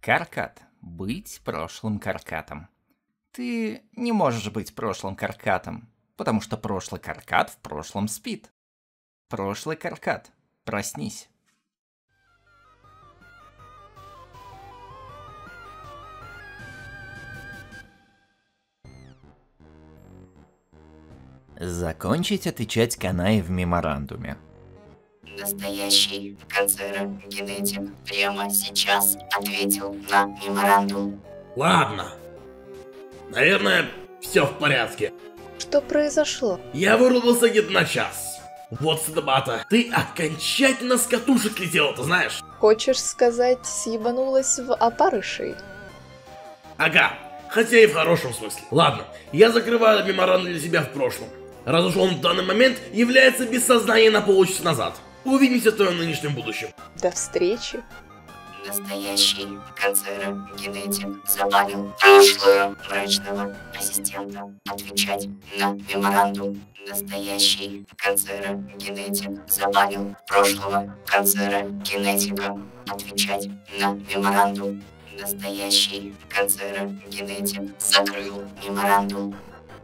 Каркат. Быть прошлым Каркатом. Ты не можешь быть прошлым Каркатом, потому что прошлый Каркат в прошлом спит. Прошлый Каркат, проснись. Закончить отвечать Канае в меморандуме. Настоящий канцерогенетик прямо сейчас ответил на меморандум. Ладно. Наверное, все в порядке. Что произошло? Я вырубился где-то на час. Вот, Садабата, ты окончательно с катушек летела, ты знаешь? Хочешь сказать, съебанулась в опарышей? Ага, хотя и в хорошем смысле. Ладно, я закрываю меморандум для себя в прошлом. Раз уж он в данный момент является без сознания на полчаса назад. Увидимся в твоем нынешнем будущем. До встречи. Настоящий канцерогенетик забанил прошлое мрачного ассистента отвечать на меморандум. Настоящий канцерогенетик забанил прошлого канцерогенетика отвечать на меморандум. Настоящий канцерогенетик закрыл меморандум.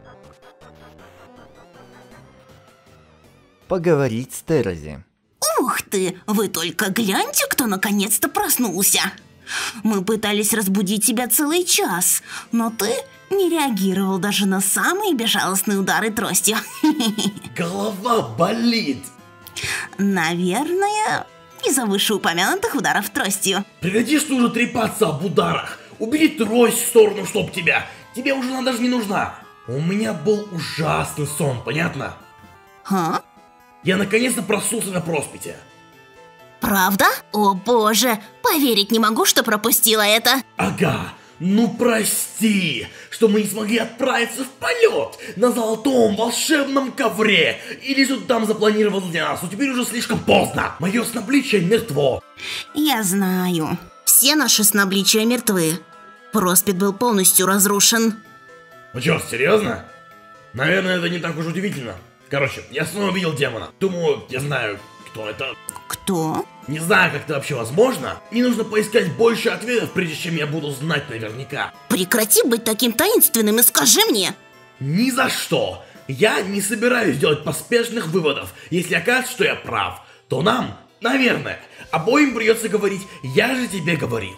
Поговорить с Терази. Ух ты, вы только гляньте, кто наконец-то проснулся. Мы пытались разбудить тебя целый час, но ты не реагировал даже на самые безжалостные удары тростью. Голова болит. Наверное, из-за вышеупомянутых ударов тростью. Прекратишь ты уже трепаться об ударах. Убери трость в сторону, чтоб тебя. Тебе уже она даже не нужна. У меня был ужасный сон, понятно? А? Я наконец-то проснулся на проспите. Правда? О боже, поверить не могу, что пропустила это. Ага, ну прости, что мы не смогли отправиться в полет на золотом волшебном ковре. Или что ты там запланировал для нас, но теперь уже слишком поздно. Мое снобличие мертво. Я знаю. Все наши снобличия мертвы. Проспит был полностью разрушен. Ну чё, серьезно? Наверное, это не так уж удивительно. Короче, я снова видел демона. Думаю, я знаю, кто это. Кто? Не знаю, как это вообще возможно. Мне нужно поискать больше ответов, прежде чем я буду знать наверняка. Прекрати быть таким таинственным и скажи мне. Ни за что. Я не собираюсь делать поспешных выводов. Если окажется, что я прав, то нам, наверное, обоим придется говорить «я же тебе говорил».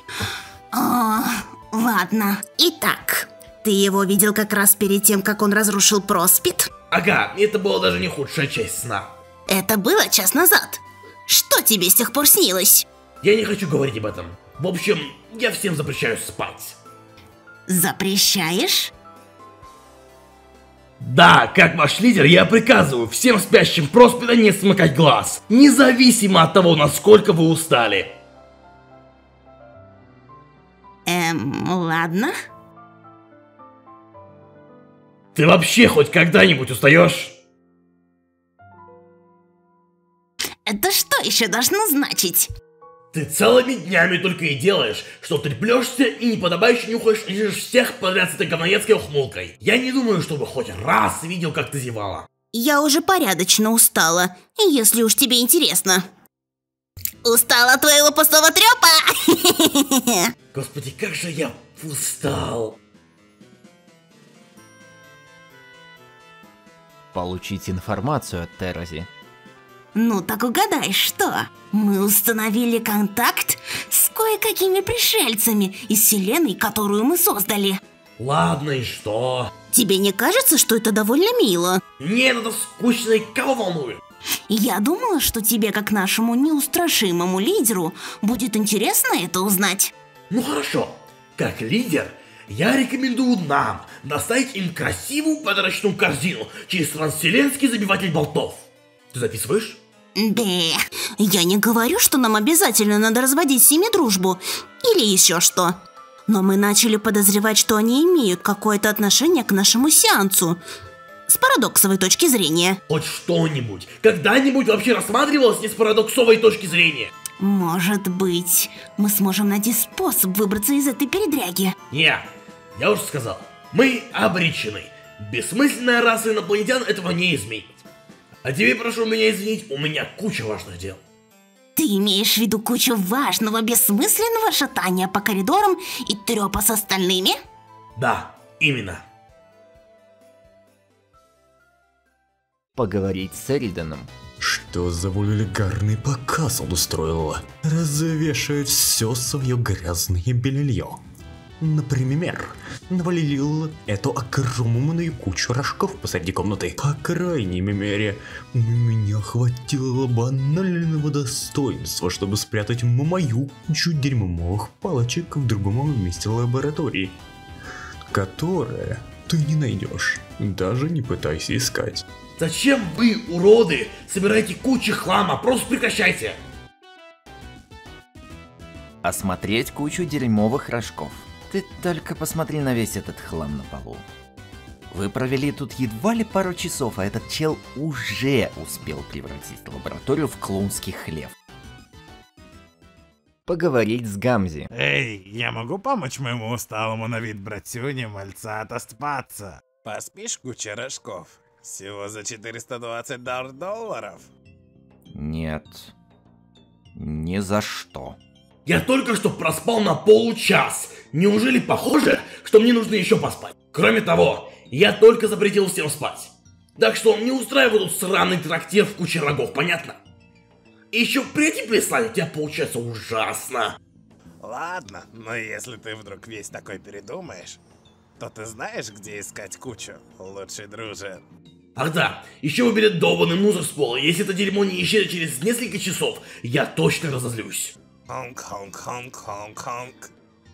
Ладно. Итак, ты его видел как раз перед тем, как он разрушил Проспит? Ага, это была даже не худшая часть сна. Это было час назад. Что тебе с тех пор снилось? Я не хочу говорить об этом. В общем, я всем запрещаю спать. Запрещаешь? Да, как ваш лидер, я приказываю всем спящим Проспита не смыкать глаз, независимо от того, насколько вы устали. Ладно. Ты вообще хоть когда-нибудь устаешь? Это что еще должно значить? Ты целыми днями только и делаешь, что треплешься и неподобающе нюхаешь и лежишь всех подряд с этой говноедской ухмылкой. Я не думаю, чтобы хоть раз видел, как ты зевала. Я уже порядочно устала, если уж тебе интересно. Устала от твоего пустого трёпа? Господи, как же я устал. Получить информацию от Терази. Ну так угадай, что? Мы установили контакт с кое-какими пришельцами из вселенной, которую мы создали. Ладно, и что? Тебе не кажется, что это довольно мило? Нет, это скучно, и кого волнует? Я думала, что тебе, как нашему неустрашимому лидеру, будет интересно это узнать. Ну хорошо, как лидер, я рекомендую нам доставить им красивую подарочную корзину через трансвселенский забиватель болтов. Ты записываешь? Да, я не говорю, что нам обязательно надо разводить с ними дружбу или еще что. Но мы начали подозревать, что они имеют какое-то отношение к нашему сеансу. С парадоксовой точки зрения. Хоть что-нибудь. Когда-нибудь вообще рассматривалось не с парадоксовой точки зрения? Может быть, мы сможем найти способ выбраться из этой передряги. Не, я уже сказал. Мы обречены. Бессмысленная раса инопланетян этого не изменит. А тебе прошу меня извинить, у меня куча важных дел. Ты имеешь в виду кучу важного, бессмысленного шатания по коридорам и трёпа с остальными? Да, именно. Поговорить с Эриданом. Что за вульгарный показ он устроил? Развешивает все свое грязное белье. Например, навалил эту огромную кучу рожков посреди комнаты. По крайней мере, у меня хватило банального достоинства, чтобы спрятать мою кучу дерьмовых палочек в другом месте лаборатории, которое ты не найдешь, даже не пытайся искать. Зачем вы, уроды, собираете кучу хлама? Просто прекращайте! Осмотреть кучу дерьмовых рожков. Ты только посмотри на весь этот хлам на полу. Вы провели тут едва ли пару часов, а этот чел уже успел превратить лабораторию в клоунский хлев. Поговорить с Гамзи. Эй, я могу помочь моему усталому на вид братюне мальца отоспаться? Поспишь, куча рожков? Всего за $420. Нет. Ни за что. Я только что проспал на получас. Неужели похоже, что мне нужно еще поспать? Кроме того, я только запретил всем спать. Так что не устраивай тут сраный трактир в куче рогов, понятно? И еще прийти плясать, у тебя получается ужасно. Ладно, но если ты вдруг весь такой передумаешь, то ты знаешь, где искать кучу, лучший друже? Ах да, еще выберет долбанный мусор с пола. Если это дерьмо не исчезнет через несколько часов, я точно разозлюсь. Хонг-хонг-хонг-хонг-хонг.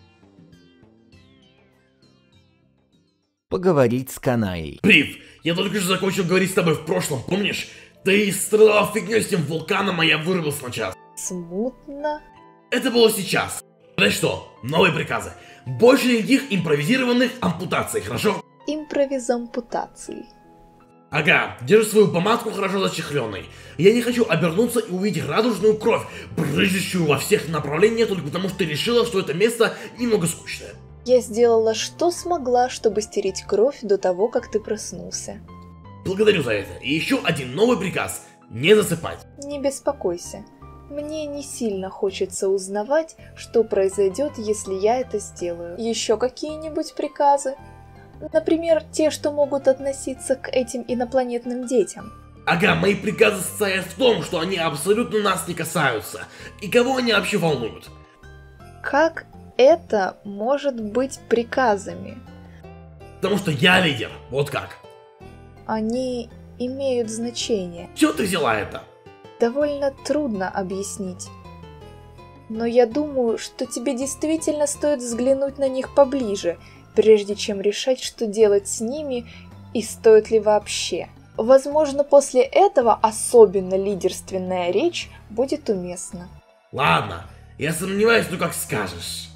Поговорить с Канаей. Прив, я только что закончил говорить с тобой в прошлом, помнишь? Ты страдал фигней с тем вулканом, а я вырвался на час. Смутно. Это было сейчас. Знаешь что? Новые приказы. Больше никаких импровизированных ампутаций, хорошо? Импровизампутации. Ага, держи свою помадку хорошо зачехленной. Я не хочу обернуться и увидеть радужную кровь, брызжущую во всех направлениях только потому, что ты решила, что это место немного скучное. Я сделала, что смогла, чтобы стереть кровь до того, как ты проснулся. Благодарю за это. И еще один новый приказ. Не засыпать. Не беспокойся. Мне не сильно хочется узнавать, что произойдет, если я это сделаю. Еще какие-нибудь приказы? Например, те, что могут относиться к этим инопланетным детям. Ага, мои приказы состоят в том, что они абсолютно нас не касаются. И кого они вообще волнуют? Как это может быть приказами? Потому что я лидер. Вот как. Они имеют значение. Чего ты взяла это? Довольно трудно объяснить. Но я думаю, что тебе действительно стоит взглянуть на них поближе, прежде чем решать, что делать с ними и стоит ли вообще. Возможно, после этого особенно лидерственная речь будет уместна. Ладно, я сомневаюсь, ну как скажешь.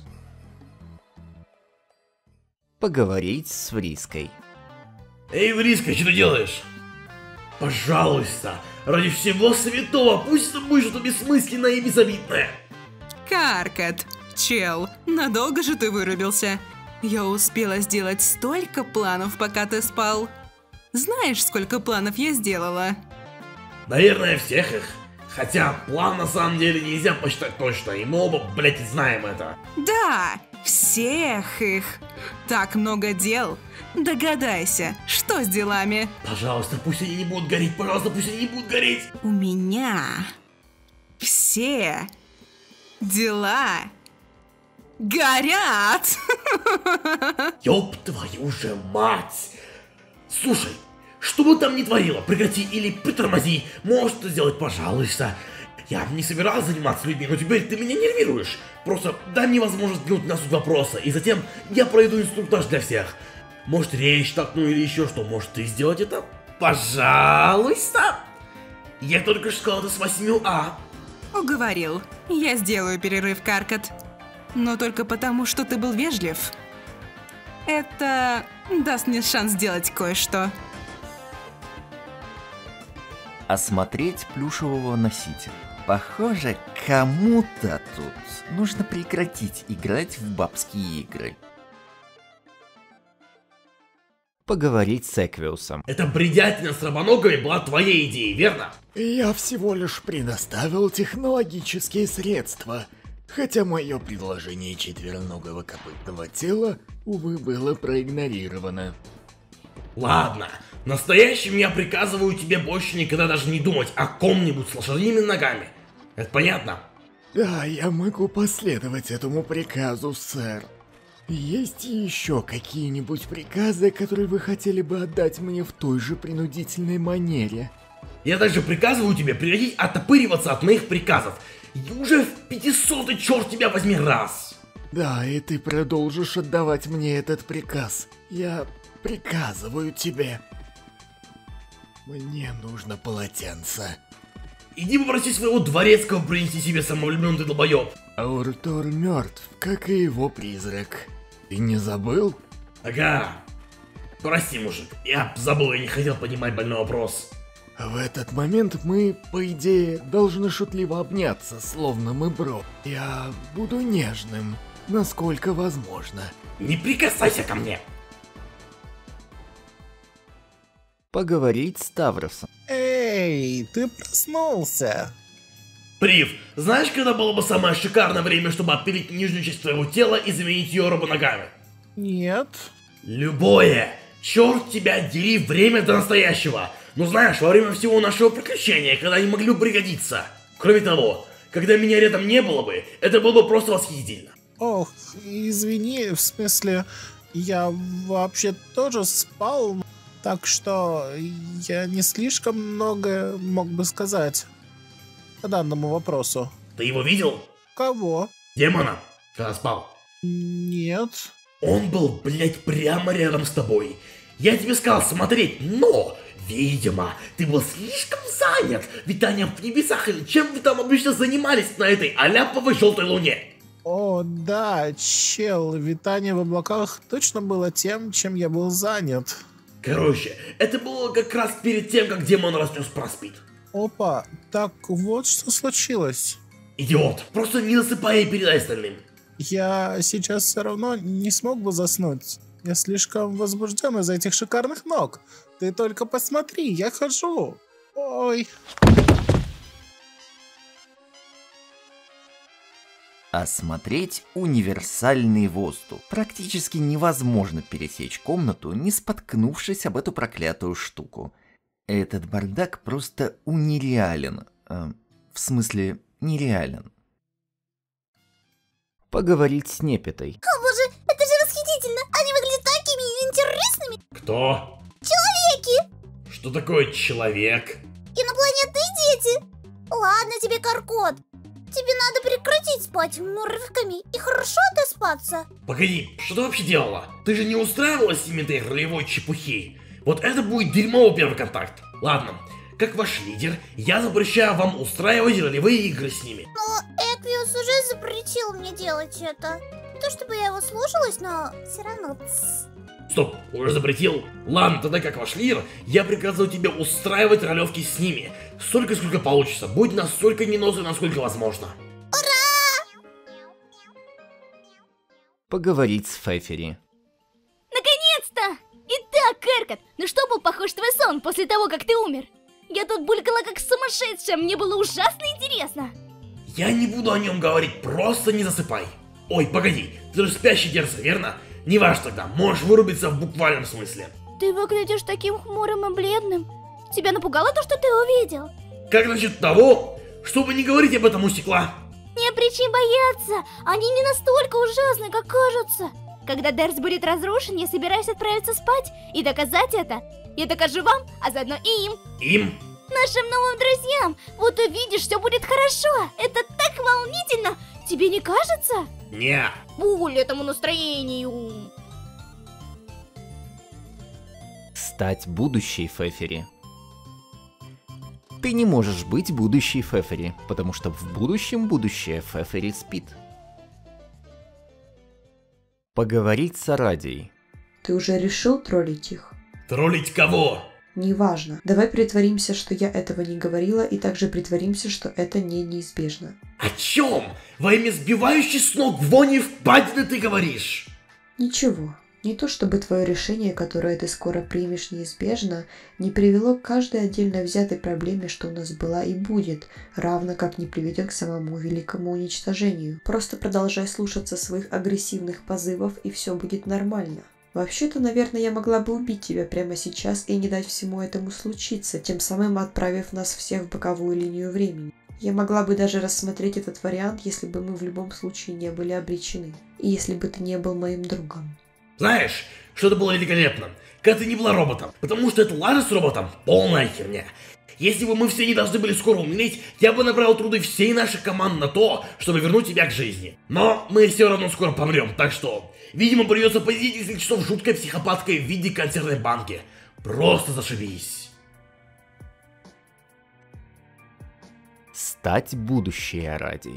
Поговорить с Вриской. Эй, Вриска, что ты делаешь? Пожалуйста, ради всего святого, пусть это будет что-то бессмысленное и безобидное. Каркат, чел, надолго же ты вырубился? Я успела сделать столько планов, пока ты спал. Знаешь, сколько планов я сделала? Наверное, всех их. Хотя план на самом деле нельзя посчитать точно, и мы оба, блять, знаем это. Да, всех их. Так много дел. Догадайся, что с делами? Пожалуйста, пусть они не будут гореть, пожалуйста, пусть они не будут гореть. У меня все дела горят. Ёб твою же мать! Слушай, что бы там ни творила, прекрати или притормози, можешь это сделать, пожалуйста. Я не собирался заниматься людьми, но теперь ты меня нервируешь. Просто дай мне возможность взглянуть на суть вопроса, и затем я пройду инструктаж для всех. Может, речь толкну или еще что, может ты сделать это? Пожалуйста! Я только что сказал это с 8А. Уговорил. Я сделаю перерыв, Каркат. Но только потому, что ты был вежлив. Это даст мне шанс сделать кое-что. Осмотреть плюшевого носителя. Похоже, кому-то тут нужно прекратить играть в бабские игры. Поговорить с Эквиусом. Эта бредятина с рабоногами была твоей идеей, верно? Я всего лишь предоставил технологические средства, хотя мое предложение четвероногого копытного тела, увы, было проигнорировано. Ладно, настоящим я приказываю тебе больше никогда даже не думать о ком-нибудь с лошадиными ногами. Это понятно? Да, я могу последовать этому приказу, сэр. Есть еще какие-нибудь приказы, которые вы хотели бы отдать мне в той же принудительной манере? Я также приказываю тебе прекратить оттопыриваться от моих приказов. И уже в 500-й, черт тебя возьми, раз. Да, и ты продолжишь отдавать мне этот приказ. Я приказываю тебе. Мне нужно полотенце. Иди попроси своего дворецкого принести себе самовлюбленный долбоеб. Ауртор мертв, как и его призрак. Ты не забыл? Ага. Прости, мужик, я забыл, я не хотел поднимать больной вопрос. В этот момент мы, по идее, должны шутливо обняться, словно мы бро. Я буду нежным, насколько возможно. Не прикасайся ко мне. Поговорить с Тавросом. Эй, ты проснулся. Прив, знаешь, когда было бы самое шикарное время, чтобы отпилить нижнюю часть твоего тела и заменить ее робоногами? Нет. Любое. Черт тебя дери, время до настоящего. Ну знаешь, во время всего нашего приключения, когда они могли бы пригодиться. Кроме того, когда меня рядом не было бы, это было бы просто восхитительно. Ох, извини, в смысле, я вообще тоже спал, так что я не слишком много мог бы сказать по данному вопросу. Ты его видел? Кого? Демона, когда спал. Нет. Он был, блять, прямо рядом с тобой. Я тебе сказал смотреть, но, видимо, ты был слишком занят витанием в небесах или чем вы там обычно занимались на этой аляповой желтой луне. О, да, чел, витание в облаках точно было тем, чем я был занят. Короче, это было как раз перед тем, как демон разнес проспит. Опа, так вот что случилось. Идиот, просто не засыпай и передай остальным. Я сейчас все равно не смог бы заснуть. Я слишком возбужден из-за этих шикарных ног. Ты только посмотри, я хожу. Ой. Осмотреть универсальный воздух. Практически невозможно пересечь комнату, не споткнувшись об эту проклятую штуку. Этот бардак просто нереален. В смысле, нереален. Поговорить с Непетой. О боже, это же восхитительно! Они выглядят такими интересными! Кто? Человеки! Что такое человек? Инопланетные дети! Ладно тебе, Каркот. Тебе надо прекратить спать урывками и хорошо отоспаться. Погоди, что ты вообще делала? Ты же не устраивалась с ними этой ролевой чепухи. Вот это будет дерьмовый первый контакт. Ладно, как ваш лидер, я запрещаю вам устраивать ролевые игры с ними. Но Эквиус уже запретил мне делать это. Не то чтобы я его слушалась, но все равно. Стоп, уже запретил? Ладно, тогда как ваш лидер, я приказываю тебе устраивать ролевки с ними. Столько, сколько получится. Будь настолько неносой, насколько возможно. Ура! Поговорить с Фефери. Наконец-то! Итак, Эркот, на что был похож твой сон после того, как ты умер? Я тут булькала как сумасшедшая, мне было ужасно интересно. Я не буду о нем говорить, просто не засыпай. Ой, погоди, ты же спящий дерза, верно? Не важно тогда, можешь вырубиться в буквальном смысле. Ты выглядишь таким хмурым и бледным. Тебя напугало то, что ты увидел? Как насчет того, чтобы не говорить об этом у стекла? Не причин бояться, они не настолько ужасны, как кажутся. Когда Дерс будет разрушен, я собираюсь отправиться спать и доказать это. Я докажу вам, а заодно и им. Им? Нашим новым друзьям. Вот увидишь, все будет хорошо. Это так волнительно. Тебе не кажется? Не. Буль этому настроению. Стать будущей Фефери. Ты не можешь быть будущей Фефери, потому что в будущем будущее Фефери спит. Поговорить с Арадией. Ты уже решил троллить их? Троллить кого? Неважно. Давай притворимся, что я этого не говорила, и также притворимся, что это не неизбежно. О чем? Во имя сбивающей с ног вони впадины ты говоришь? Ничего. Не то чтобы твое решение, которое ты скоро примешь неизбежно, не привело к каждой отдельно взятой проблеме, что у нас была и будет, равно как не приведет к самому великому уничтожению. Просто продолжай слушаться своих агрессивных позывов, и все будет нормально. Вообще-то, наверное, я могла бы убить тебя прямо сейчас и не дать всему этому случиться, тем самым отправив нас всех в боковую линию времени. Я могла бы даже рассмотреть этот вариант, если бы мы в любом случае не были обречены, и если бы ты не был моим другом. Знаешь, что это было великолепно, когда ты не была роботом, потому что эта лажа с роботом полная херня. Если бы мы все не должны были скоро умереть, я бы направил труды всей нашей команды на то, чтобы вернуть тебя к жизни. Но мы все равно скоро помрем, так что, видимо, придется посидеть несколько часов жуткой психопаткой в виде консервной банки. Просто зашибись. Стать будущей Арадией.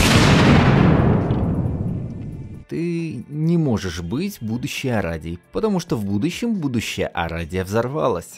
Ты не можешь быть будущей Арадией, потому что в будущем будущая Арадия взорвалась.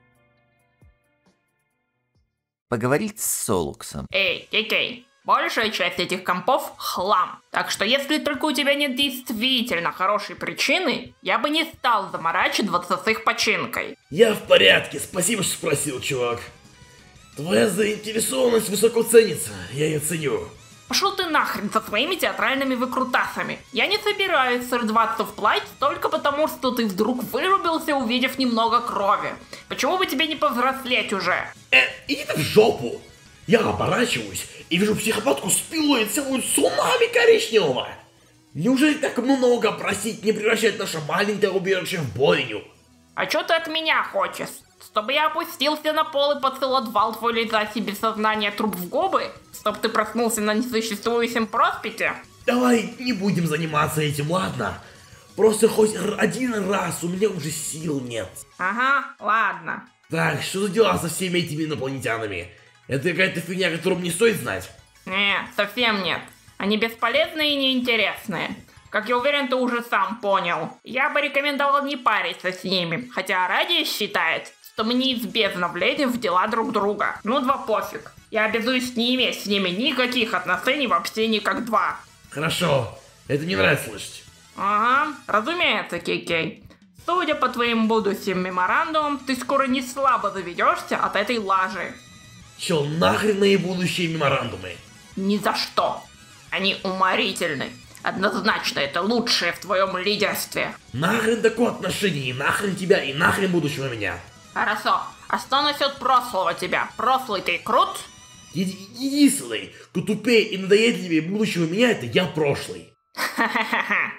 Поговорить с Солуксом. Эй, Кей-Кей, большая часть этих компов — хлам. Так что если только у тебя нет действительно хорошей причины, я бы не стал заморачиваться с их починкой. Я в порядке, спасибо, что спросил, чувак. Твоя заинтересованность высоко ценится, я ее ценю. Пошел ты нахрен со своими театральными выкрутасами. Я не собираюсь сорваться вплавь только потому, что ты вдруг вырубился, увидев немного крови. Почему бы тебе не повзрослеть уже? Иди ты в жопу! Я оборачиваюсь и вижу психопатку с пилой целую цунами коричневого. Неужели так много просить не превращать наше маленькое убежище в бойню? А что ты от меня хочешь? Чтобы я опустился на пол и поцеловал твой лизающий без сознания труп в губы? Чтоб ты проснулся на несуществующем проспите? Давай не будем заниматься этим, ладно? Просто хоть один раз, у меня уже сил нет. Ага, ладно. Так, что за дела со всеми этими инопланетянами? Это какая-то фигня, которую мне стоит знать? Не, совсем нет. Они бесполезные и неинтересные. Как я уверен, ты уже сам понял. Я бы рекомендовал не париться с ними, хотя Арадия считает, что мы неизбежно влезем в дела друг друга. Ну, два пофиг. Я обязуюсь не иметь с ними никаких отношений вообще никогда. Хорошо, это мне нравится слышать. Ага, разумеется, Кей-Кей. Судя по твоим будущим меморандумам, ты скоро не слабо заведешься от этой лажи. Чё, нахрен мои будущие меморандумы? Ни за что. Они уморительны. Однозначно, это лучшее в твоем лидерстве. Нахрен такое отношение, и нахрен тебя, и нахрен будущего меня. Хорошо, а что насчет прошлого тебя? Прошлый ты крут? Единственный, кто тупее и надоедливее будущего меня, это я прошлый. Ха-ха-ха.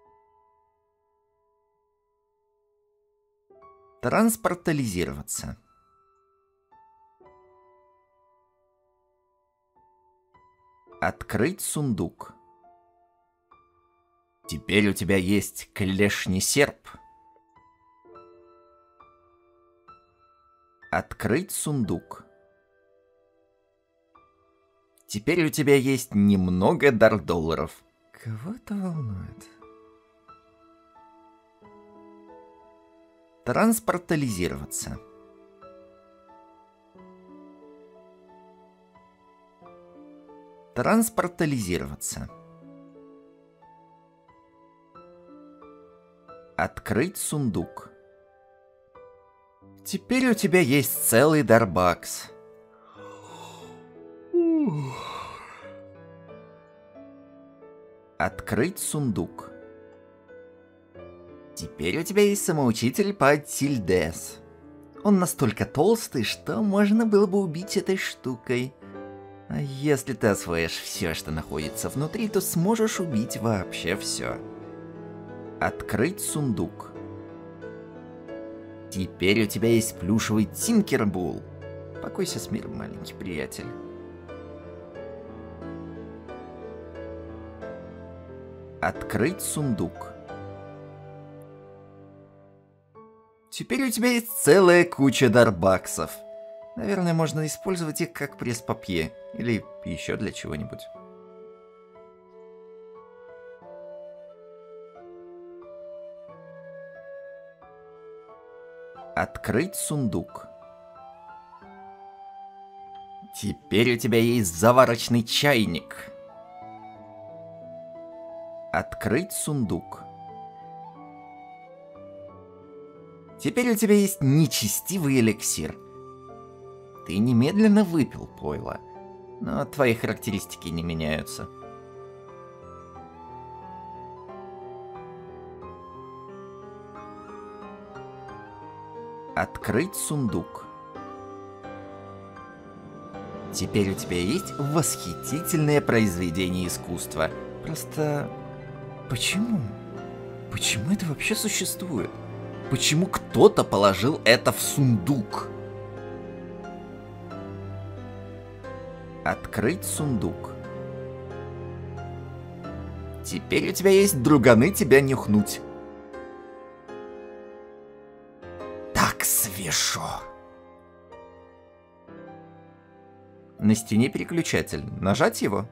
Транспортализироваться. Открыть сундук. Теперь у тебя есть клешний серп. Открыть сундук. Теперь у тебя есть немного $. Кого это волнует? Транспортализироваться. Транспортализироваться. Открыть сундук. Теперь у тебя есть целый дарбакс. Открыть сундук. Теперь у тебя есть самоучитель по Тильдес. Он настолько толстый, что можно было бы убить этой штукой. А если ты освоишь все, что находится внутри, то сможешь убить вообще все. Открыть сундук. Теперь у тебя есть плюшевый Тинкербул. Покойся с миром, маленький приятель. Открыть сундук. Теперь у тебя есть целая куча дарбаксов. Наверное, можно использовать их как пресс-папье. Или еще для чего-нибудь. Открыть сундук. Теперь у тебя есть заварочный чайник. Открыть сундук. Теперь у тебя есть нечестивый эликсир. Ты немедленно выпил пойло, но твои характеристики не меняются. Открыть сундук. Теперь у тебя есть восхитительное произведение искусства. Просто... почему? Почему это вообще существует? Почему кто-то положил это в сундук? Открыть сундук. Теперь у тебя есть друганы тебя нюхнуть. Так свежо. На стене переключатель. Нажать его?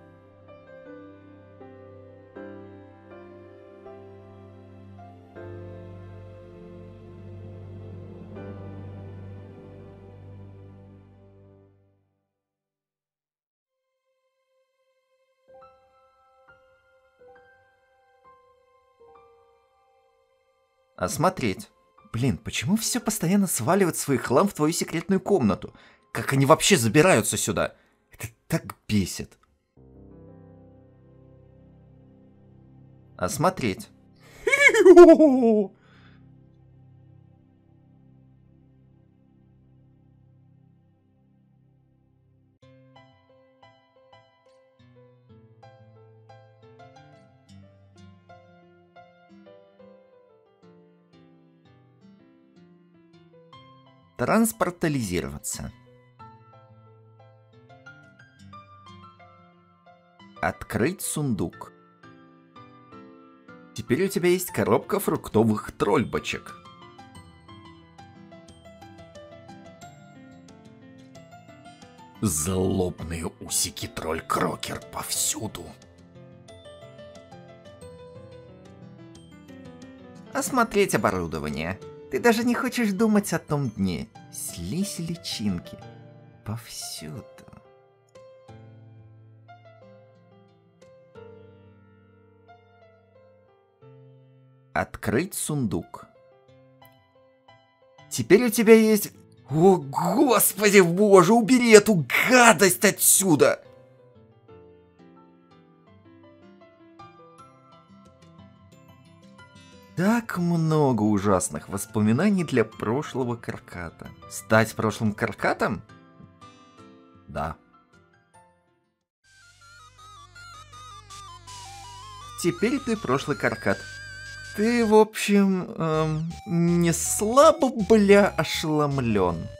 Осмотреть. Блин, почему все постоянно сваливают свой хлам в твою секретную комнату? Как они вообще забираются сюда? Это так бесит. Осмотреть. Транспортализироваться. Открыть сундук. Теперь у тебя есть коробка фруктовых трольбочек. Злобные усики тролль-крокер повсюду. Осмотреть оборудование. Ты даже не хочешь думать о том дне. Слизь и личинки. Повсюду. Открыть сундук. Теперь у тебя есть... О, господи боже, убери эту гадость отсюда! Так много ужасных воспоминаний для прошлого Карката. Стать прошлым Каркатом? Да. Теперь ты прошлый Каркат. Ты, в общем, не слабо, бля, ошеломлен.